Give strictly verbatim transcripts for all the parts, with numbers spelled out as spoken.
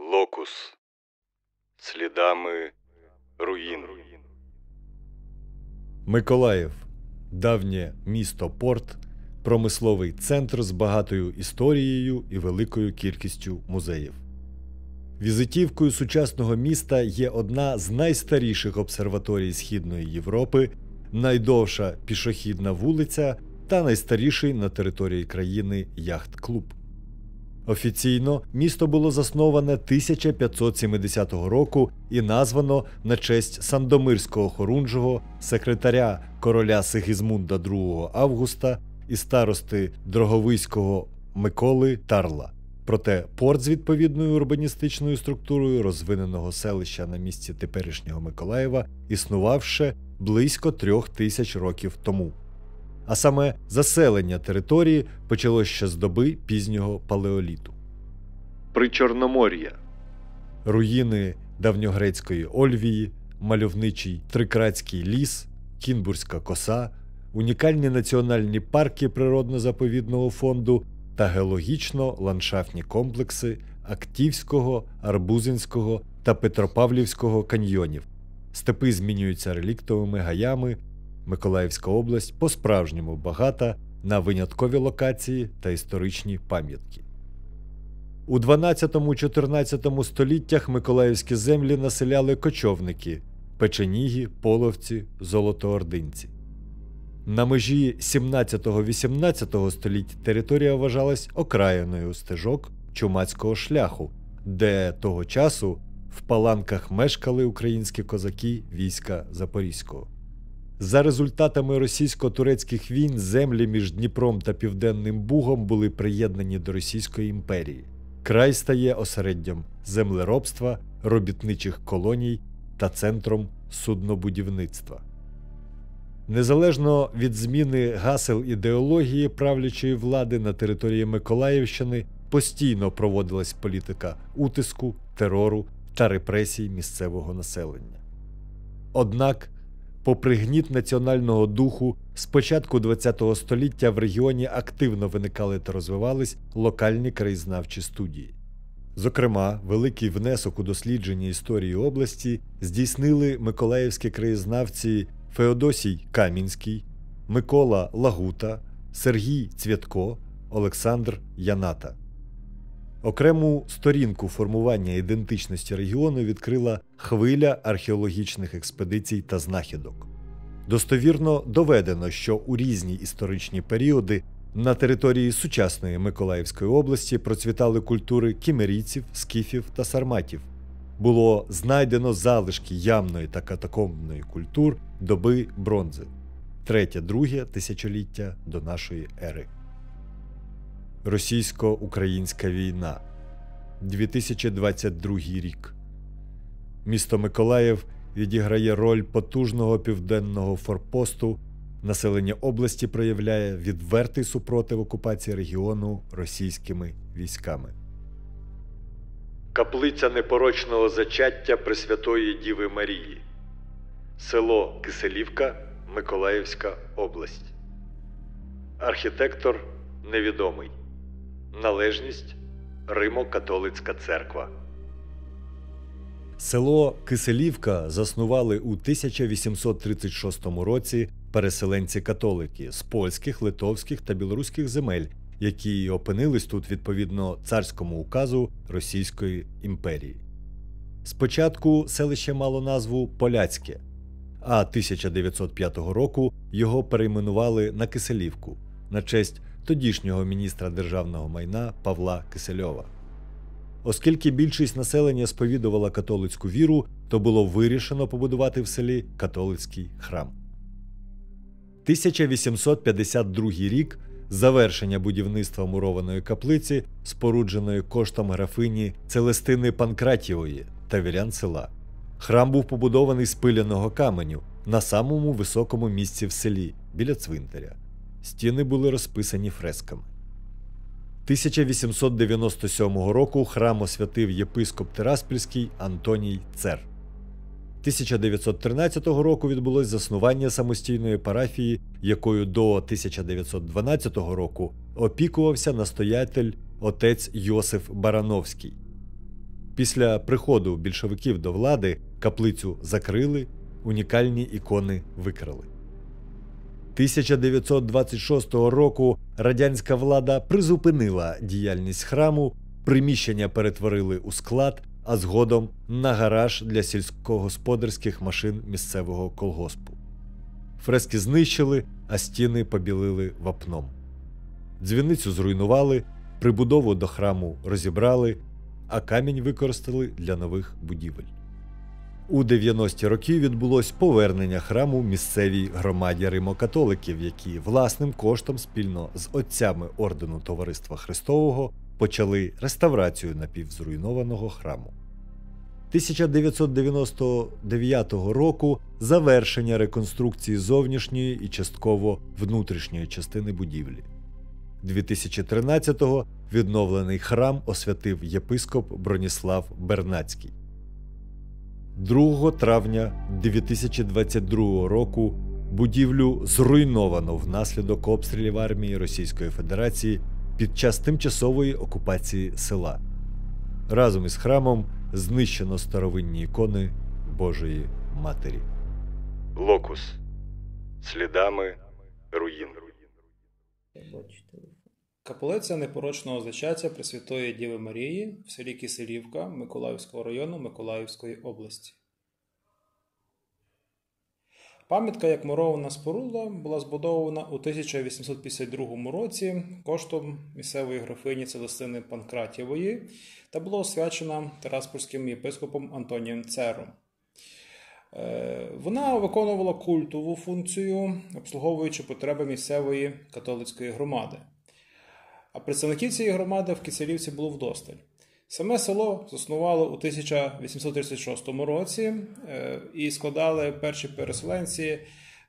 Локус. Слідами руїн. Миколаїв – давнє місто-порт, промисловий центр з багатою історією і великою кількістю музеїв. Візитівкою сучасного міста є одна з найстаріших обсерваторій Східної Європи, найдовша пішохідна вулиця та найстаріший на території країни яхт-клуб. Офіційно місто було засноване тисяча п'ятсот сімдесятого року і названо на честь Сандомирського хорунжого, секретаря короля Сигізмунда другого Августа і старости Дроговиського Миколи Тарла. Проте порт з відповідною урбаністичною структурою розвиненого селища на місці теперішнього Миколаєва існував ще близько трьох тисяч років тому. А саме заселення території почалось ще з доби пізнього палеоліту. Причорномор'я. Руїни давньогрецької Ольвії, мальовничий Трикратський ліс, Кінбурзька коса, унікальні національні парки природно-заповідного фонду та геологічно-ландшафтні комплекси Актівського, Арбузинського та Петропавлівського каньйонів. Степи змінюються реліктовими гаями. Миколаївська область по-справжньому багата на виняткові локації та історичні пам'ятки. У дванадцятому-чотирнадцятому століттях миколаївські землі населяли кочовники – печеніги, половці, золотоординці. На межі сімнадцятого-вісімнадцятого століть територія вважалась окраїною стежок Чумацького шляху, де того часу в паланках мешкали українські козаки війська Запорізького. За результатами російсько-турецьких війн землі між Дніпром та Південним Бугом були приєднані до Російської імперії. Край стає осереддям землеробства, робітничих колоній та центром суднобудівництва. Незалежно від зміни гасел ідеології правлячої влади на території Миколаївщини постійно проводилась політика утиску, терору та репресій місцевого населення. Однак, попри гніт національного духу, з початку ХХ століття в регіоні активно виникали та розвивались локальні краєзнавчі студії. Зокрема, великий внесок у дослідження історії області здійснили миколаївські краєзнавці Феодосій Камінський, Микола Лагута, Сергій Цвєтко, Олександр Яната. Окрему сторінку формування ідентичності регіону відкрила хвиля археологічних експедицій та знахідок. Достовірно доведено, що у різні історичні періоди на території сучасної Миколаївської області процвітали культури кімерійців, скіфів та сарматів. Було знайдено залишки ямної та катакомбної культур доби бронзи, третє-друге тисячоліття до нашої ери. Російсько-українська війна. дві тисячі двадцять другий рік. Місто Миколаїв відіграє роль потужного південного форпосту. Населення області проявляє відвертий супротив окупації регіону російськими військами. Каплиця непорочного зачаття Пресвятої Діви Марії. Село Киселівка, Миколаївська область. Архітектор невідомий. Належність Римо-католицька церква. Село Киселівка заснували у тисяча вісімсот тридцять шостому році переселенці-католики з польських, литовських та білоруських земель, які опинились тут відповідно царському указу Російської імперії. Спочатку селище мало назву Поляцьке, а тисяча дев'ятсот п'ятого року його перейменували на Киселівку на честь тодішнього міністра державного майна Павла Кисельова. Оскільки більшість населення сповідувала католицьку віру, то було вирішено побудувати в селі католицький храм. тисяча вісімсот п'ятдесят другий рік – завершення будівництва мурованої каплиці, спорудженої коштом графині Целестини Панкратієвої та вірян села. Храм був побудований з пиляного каменю на самому високому місці в селі, біля цвинтаря. Стіни були розписані фресками. тисяча вісімсот дев'яносто сьомого року храм освятив єпископ Тираспільський Антоній Цер. тисяча дев'ятсот тринадцятого року відбулось заснування самостійної парафії, якою до тисяча дев'ятсот дванадцятого року опікувався настоятель отець Йосиф Барановський. Після приходу більшовиків до влади каплицю закрили, унікальні ікони викрали. тисяча дев'ятсот двадцять шостого року радянська влада призупинила діяльність храму, приміщення перетворили у склад, а згодом на гараж для сільськогосподарських машин місцевого колгоспу. Фрески знищили, а стіни побілили вапном. Дзвіницю зруйнували, прибудову до храму розібрали, а камінь використали для нових будівель. У дев'яності роки відбулось повернення храму місцевій громаді римо-католиків, які власним коштом спільно з отцями ордену Товариства Христового почали реставрацію напівзруйнованого храму. тисяча дев'ятсот дев'яносто дев'ятого року завершення реконструкції зовнішньої і частково внутрішньої частини будівлі. дві тисячі тринадцятого відновлений храм освятив єпископ Броніслав Бернацький. другого травня дві тисячі двадцять другого року будівлю зруйновано внаслідок обстрілів армії Російської Федерації під час тимчасової окупації села. Разом із храмом знищено старовинні ікони Божої Матері. Локус. Слідами руїн. Каплиця непорочного зачаття Пресвятої Діви Марії в селі Киселівка Миколаївського району Миколаївської області. Пам'ятка як мурована споруда була збудована у тисяча вісімсот п'ятдесят другому році коштом місцевої графині Целестини Панкратєвої та була освячена Тираспольським єпископом Антонієм Цером. Вона виконувала культову функцію, обслуговуючи потреби місцевої католицької громади. А представників цієї громади в Киселівці було вдосталь. Саме село заснували у тисяча вісімсот тридцять шостому році і складали перші переселенці,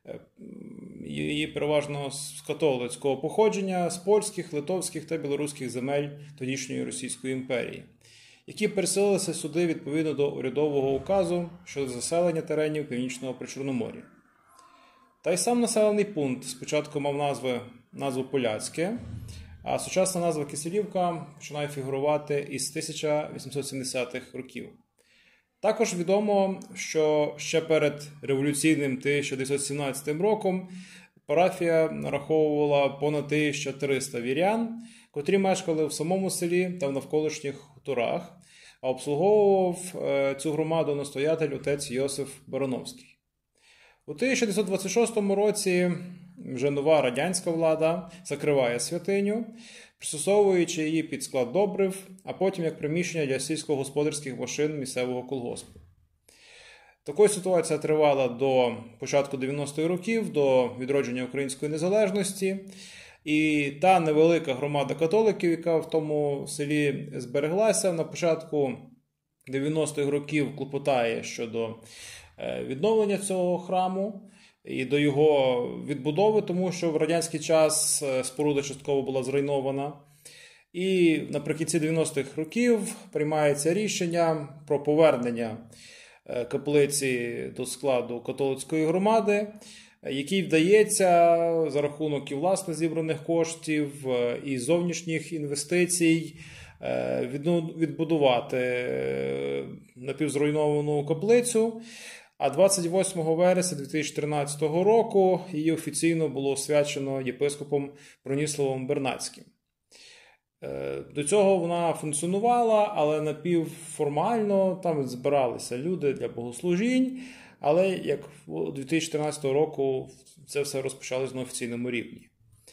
її переважно з католицького походження, з польських, литовських та білоруських земель тодішньої Російської імперії, які переселилися сюди відповідно до урядового указу щодо заселення теренів Північного Причорномор'я. Та й сам населений пункт спочатку мав назви, назву Поляцьке, а сучасна назва Киселівка починає фігурувати із тисяча вісімсот сімдесятих років. Також відомо, що ще перед революційним тисяча дев'ятсот сімнадцятим роком парафія нараховувала понад тисячу триста вірян, котрі мешкали в самому селі та в навколишніх хуторах, а обслуговував цю громаду настоятель отець Йосиф Барановський. У тисяча дев'ятсот двадцять шостому році вже нова радянська влада закриває святиню, пристосовуючи її під склад добрив, а потім як приміщення для сільськогосподарських машин місцевого колгоспу. Така ситуація тривала до початку дев'яностих років, до відродження української незалежності. І та невелика громада католиків, яка в тому селі збереглася, на початку дев'яностих років клопотає щодо відновлення цього храму і до його відбудови, тому що в радянський час споруда частково була зруйнована. І наприкінці дев'яностих років приймається рішення про повернення каплиці до складу католицької громади, який вдається за рахунок і власне зібраних коштів, і зовнішніх інвестицій відбудувати напівзруйновану каплицю. А двадцять восьмого вересня дві тисячі тринадцятого року її офіційно було освячено єпископом Броніславом Бернацьким. До цього вона функціонувала, але напівформально, там збиралися люди для богослужінь, але як у дві тисячі тринадцятого року це все розпочалось на офіційному рівні.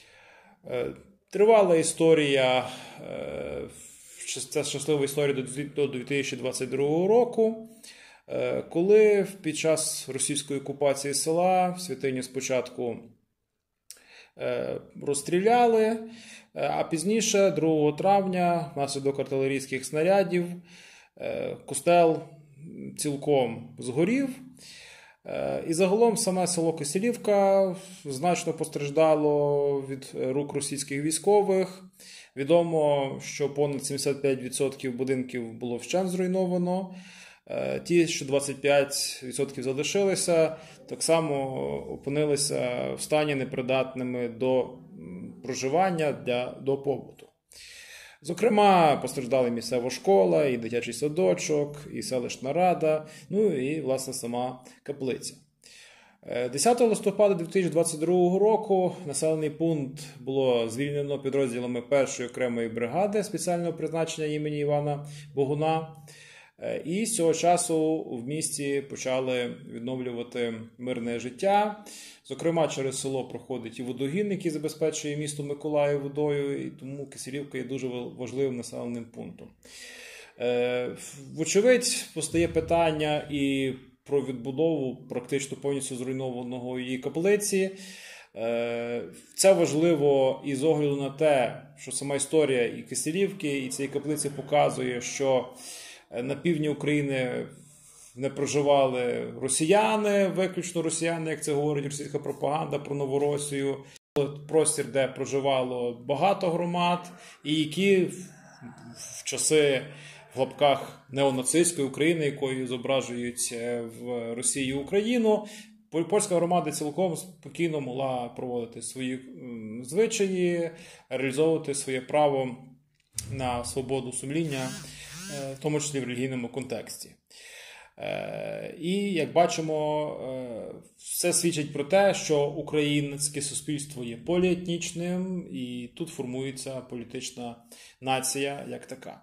Тривала історія, це щаслива історія до дві тисячі двадцять другого року, коли під час російської окупації села святиню спочатку розстріляли, а пізніше, другого травня, внаслідок артилерійських снарядів, костел цілком згорів. І загалом саме село Киселівка значно постраждало від рук російських військових. Відомо, що понад сімдесят п'ять відсотків будинків було вщент зруйновано. Ті, що двадцять п'ять відсотків залишилися, так само опинилися в стані непридатними до проживання, для, до побуту. Зокрема, постраждали місцева школа, і дитячий садочок, і селищна рада, ну і, власне, сама каплиця. десятого листопада дві тисячі двадцять другого року населений пункт було звільнено підрозділами першої окремої бригади спеціального призначення імені Івана Богуна. І з цього часу в місті почали відновлювати мирне життя. Зокрема, через село проходить і водогін, який забезпечує місто Миколаїв водою, і тому Кисилівка є дуже важливим населеним пунктом. Вочевидь, постає питання і про відбудову практично повністю зруйнованого її каплиці. Це важливо і з огляду на те, що сама історія і Кисилівки, і цієї каплиці показує, що на півдні України не проживали росіяни, виключно росіяни, як це говорить російська пропаганда про Новоросію. Простір, де проживало багато громад, і які в часи, в лапках, неонацистської України, якою зображують в Росії Україну, польська громада цілком спокійно могла проводити свої звичаї, реалізовувати своє право на свободу сумління, в тому числі в релігійному контексті. І, як бачимо, все свідчить про те, що українське суспільство є поліетнічним, і тут формується політична нація як така.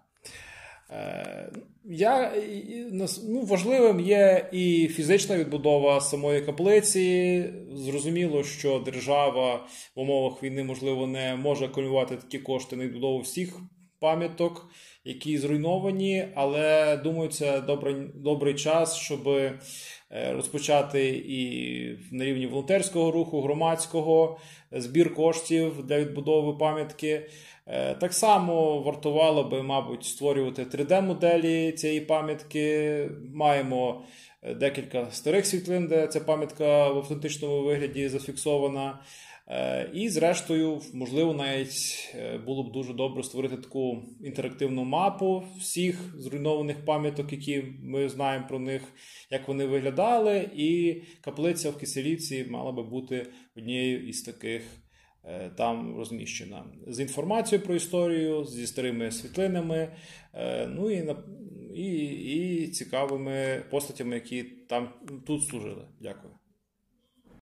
Я, ну, важливим є і фізична відбудова самої каплиці. Зрозуміло, що держава в умовах війни, можливо, не може акумулювати такі кошти на відбудову всіх пам'яток, які зруйновані, але, думаю, це добрий, добрий час, щоб розпочати і на рівні волонтерського руху, громадського, збір коштів для відбудови пам'ятки. Так само вартувало би, мабуть, створювати три де-моделі цієї пам'ятки. Маємо декілька старих світлин, де ця пам'ятка в автентичному вигляді зафіксована. І, зрештою, можливо, навіть було б дуже добре створити таку інтерактивну мапу всіх зруйнованих пам'яток, які ми знаємо про них, як вони виглядали, і каплиця в Кисилівці мала би бути однією із таких там розміщена. З інформацією про історію, зі старими світлинами, ну і, і, і цікавими постатями, які там тут служили. Дякую.